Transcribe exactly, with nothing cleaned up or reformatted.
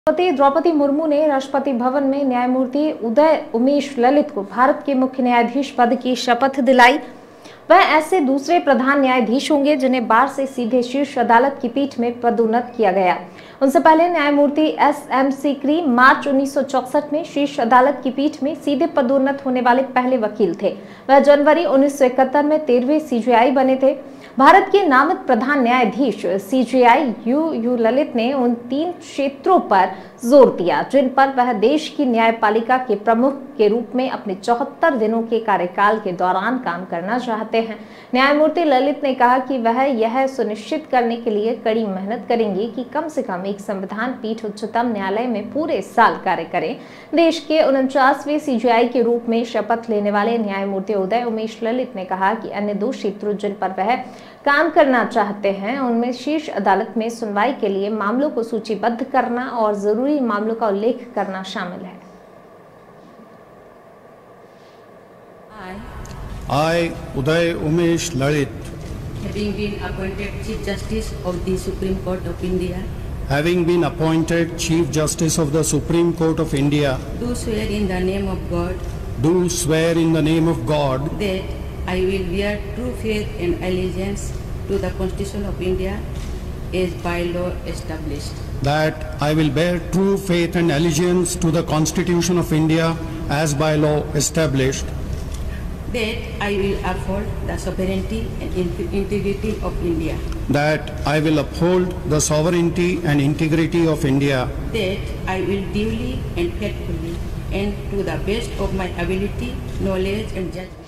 राष्ट्रपति द्रौपदी मुर्मू ने राष्ट्रपति भवन में न्यायमूर्ति उदय उमेश ललित को भारत के मुख्य न्यायाधीश पद की शपथ दिलाई। वह ऐसे दूसरे प्रधान न्यायाधीश होंगे जिन्हें बार से सीधे शीर्ष अदालत की पीठ में पदोन्नत किया गया। उनसे पहले न्यायमूर्ति एस एम सीकरी मार्च उन्नीस सौ चौसठ में शीर्ष अदालत की पीठ में सीधे पदोन्नत होने वाले पहले वकील थे। वह जनवरी उन्नीस सौ इकहत्तर में तेरहवें सी जे आई बने थे। भारत के नामित प्रधान न्यायाधीश C J I U U Lalit ने उन तीन क्षेत्रों पर जोर दिया जिन पर वह देश की न्यायपालिका के प्रमुख के रूप में अपने चौहत्तर दिनों के कार्यकाल के दौरान काम करना चाहते हैं। न्यायमूर्ति ललित ने कहा कि वह यह सुनिश्चित करने के लिए कड़ी मेहनत करेंगे कि कम से कम एक संविधान पीठ उच्चतम न्यायालय में पूरे साल कार्य करे। देश के उनचासवें सी जे आई के रूप में शपथ लेने वाले न्यायमूर्ति उदय उमेश ललित ने कहा कि अन्य दो क्षेत्रों जिन पर वह काम करना चाहते हैं उनमें शीर्ष अदालत में सुनवाई के लिए मामलों को सूचीबद्ध करना और जरूरी मामलों का उल्लेख करना शामिल है। I, Uday Umesh Lalit, having been appointed Chief Justice of the Supreme Court of India, having been appointed Chief Justice of the Supreme Court of India, do swear in the name of God do swear in the name of God that I will bear true faith and allegiance to the Constitution of India as by law established. that I will bear true faith and allegiance to the Constitution of India as by law established, That I will uphold the sovereignty and in- integrity of India. that I will uphold the sovereignty and integrity of India, That I will duly and faithfully and to the best of my ability, knowledge and judgment